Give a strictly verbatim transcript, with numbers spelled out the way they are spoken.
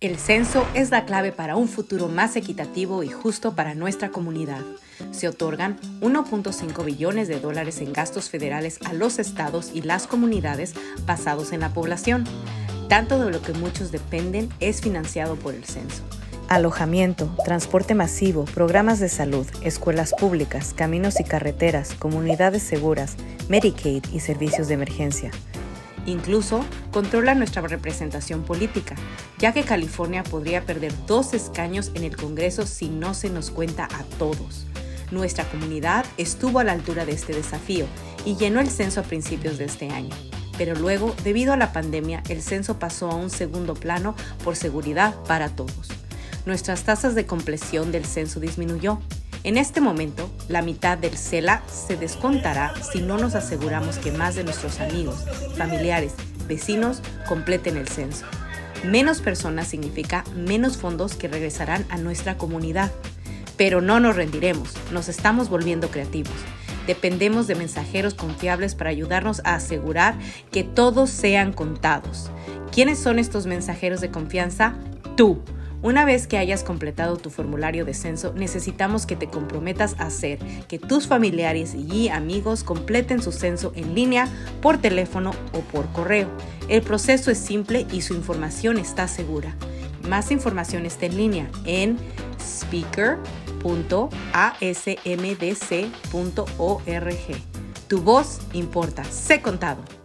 El censo es la clave para un futuro más equitativo y justo para nuestra comunidad. Se otorgan uno punto cinco billones de dólares en gastos federales a los estados y las comunidades basados en la población. Tanto de lo que muchos dependen es financiado por el censo. Alojamiento, transporte masivo, programas de salud, escuelas públicas, caminos y carreteras, comunidades seguras, Medicaid y servicios de emergencia. Incluso controla nuestra representación política, ya que California podría perder dos escaños en el Congreso si no se nos cuenta a todos. Nuestra comunidad estuvo a la altura de este desafío y llenó el censo a principios de este año. Pero luego, debido a la pandemia, el censo pasó a un segundo plano por seguridad para todos. Nuestras tasas de compleción del censo disminuyó. En este momento, la mitad del C E L A se descontará si no nos aseguramos que más de nuestros amigos, familiares, vecinos completen el censo. Menos personas significa menos fondos que regresarán a nuestra comunidad. Pero no nos rendiremos, nos estamos volviendo creativos. Dependemos de mensajeros confiables para ayudarnos a asegurar que todos sean contados. ¿Quiénes son estos mensajeros de confianza? Tú. Una vez que hayas completado tu formulario de censo, necesitamos que te comprometas a hacer que tus familiares y amigos completen su censo en línea, por teléfono o por correo. El proceso es simple y su información está segura. Más información está en línea en speaker punto a s m d c punto org. Tu voz importa. Sé contado.